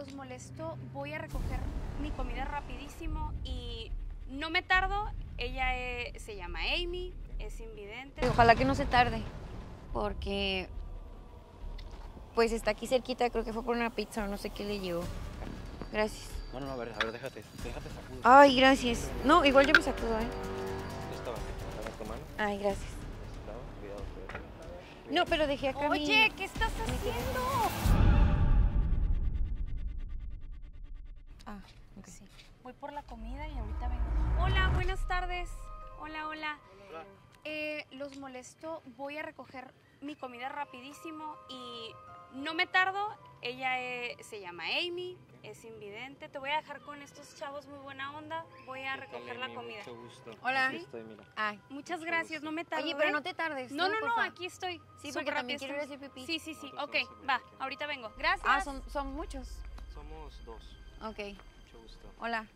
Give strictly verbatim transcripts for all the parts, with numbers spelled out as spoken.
los molesto, voy a recoger mi comida rapidísimo y no me tardo. Ella es, se llama Amy, es invidente. Ojalá que no se tarde, porque pues está aquí cerquita, creo que fue por una pizza o no sé qué le llevó. Gracias. No, no, no, a ver, a ver, déjate, déjate sacudir. Ay, gracias. No, igual yo me sacudo, ¿eh? Estaba aquí, estaba tu mano. Ay, gracias. Cuidado, cuidado, cuidado. No, pero dejé acá mi... Oye, ¿qué estás haciendo? Ah, ok. Sí, voy por la comida y ahorita vengo. Hola, buenas tardes. Hola, hola. Hola. Eh, los molesto, voy a recoger mi comida rapidísimo y no me tardo. Ella es, se llama Amy, es invidente. Te voy a dejar con estos chavos muy buena onda. Voy a recoger la comida. Mucho gusto. Hola. Aquí estoy, mira. Ay. Muchas gracias, no me tardo. Oye, pero ¿eh? no te tardes. No, no, no, porfa. aquí estoy. Sí, Súper porque también rápido, quiero ir a hacer estamos- pipí. Sí, sí, sí. Nosotros Ok, estamos bien va, aquí. ahorita vengo. Gracias. Ah, son, son muchos. Somos dos. Ok, Mucho gusto. hola.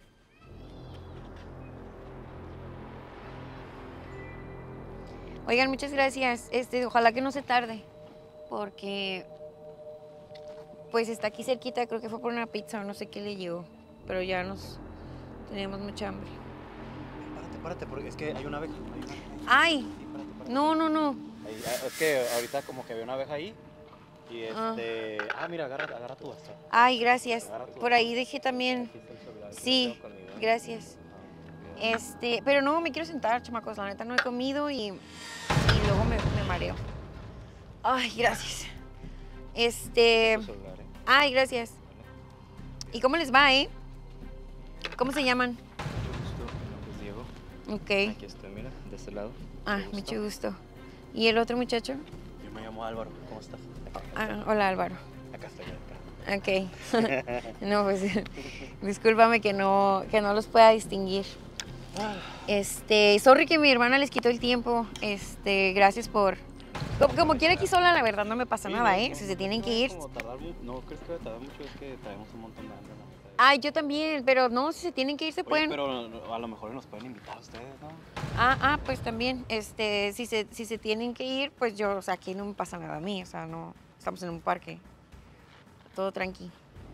Oigan, muchas gracias. Este, ojalá que no se tarde, porque pues está aquí cerquita, creo que fue por una pizza o no sé qué le llevó, pero ya nos teníamos mucha hambre. Párate, párate, porque es que hay una abeja. Hay una abeja ahí. Ay, Sí, párate, párate. no, no, no. Ahí, ah, es que ahorita como que había una abeja ahí. Y Ah. este. Ah, mira, agarra, agarra tu bastón. Ay, gracias. Agarra tu Por ahí dejé también. Aquí está el celular, aquí Sí, lo tengo conmigo, ¿eh? gracias. Ah, cuidado. Este, pero no, me quiero sentar, chamacos. La neta no he comido y, y luego me, me mareo. Ay, gracias. Este. Tu celular, ¿eh? Ay, gracias. Vale. ¿Y cómo les va, eh? ¿Cómo se llaman? Mucho gusto. Mi nombre es Diego. Ok. Aquí estoy, mira, de este lado. Ah, mucho gusto. ¿Y el otro muchacho? Yo me llamo Álvaro. ¿Cómo estás? Ah, hola, Álvaro. Acá estoy, acá. Ok. No, pues discúlpame que no, que no los pueda distinguir. Este, sorry que mi hermana les quitó el tiempo. Este, gracias por... Como, como quiera aquí sola, la verdad, no me pasa Sí, nada, no, ¿eh? no, Si se no, tienen no que es ir... como tardar mu- no crees que va a tardar mucho, es que traemos un montón de hambre, ¿no? Ay, yo también, pero no, si se tienen que ir, se Oye, pueden... pero a lo mejor nos pueden invitar a ustedes, ¿no? Ah, ah, pues también, este, si se, si se tienen que ir, pues yo, o sea, aquí no me pasa nada a mí, o sea, no, estamos en un parque, todo tranqui.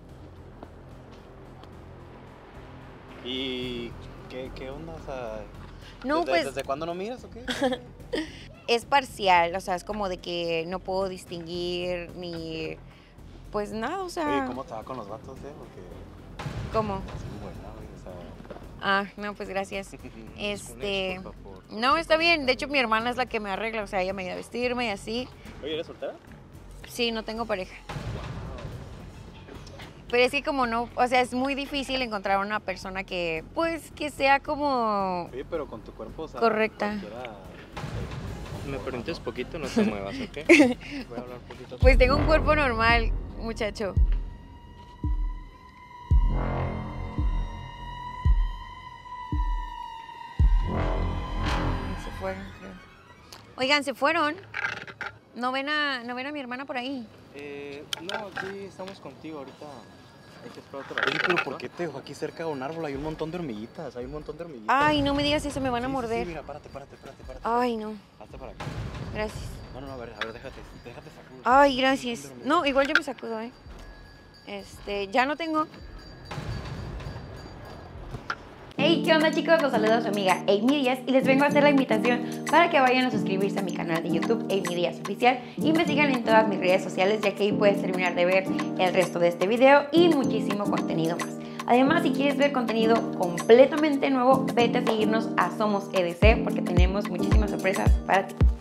¿Y qué, qué onda? O sea, No, ¿desde, pues ¿desde cuándo no miras o qué? es parcial, o sea, es como de que no puedo distinguir ni, pues nada, o sea, Oye, ¿cómo te va con los vatos, eh? Porque ¿cómo? así buena, güey, o sea... Ah, no, pues gracias. Con Este, eso, por favor. no, está bien, de hecho mi hermana es la que me arregla, o sea, ella me ayuda a vestirme y así. Oye, ¿eres soltera? Sí, no tengo pareja. Pero es que como no, o sea, es muy difícil encontrar una persona que, pues, que sea como... Oye, pero con tu cuerpo, o sea... Correcta. cualquiera, eh, Me permites poquito, no te muevas, ¿ok? Voy a hablar un poquito. Pues tengo un cuerpo normal, muchacho. Se fueron, creo. Oigan, ¿se fueron? ¿No ven a, no ven a mi hermana por ahí? Eh, no, sí, estamos contigo ahorita. Hay que esperar otra vez. Oye, pero ¿por qué te dejo aquí cerca de un árbol? Hay un montón de hormiguitas, hay un montón de hormiguitas. Ay, no me digas eso, me van a Sí, sí, morder. Sí, mira, párate, párate, párate, párate. Ay, no. Hazte para acá. Gracias. No, no, no, a ver, a ver, déjate, déjate sacudir. Ay, gracias. No, igual yo me sacudo, ¿eh? Este, ya no tengo. Hey, ¿qué onda, chicos? Los saluda su amiga Amy Díaz y les vengo a hacer la invitación para que vayan a suscribirse a mi canal de YouTube Amy Díaz Oficial y me sigan en todas mis redes sociales, ya que ahí puedes terminar de ver el resto de este video y muchísimo contenido más. Además, si quieres ver contenido completamente nuevo, vete a seguirnos a Somos E D C porque tenemos muchísimas sorpresas para ti.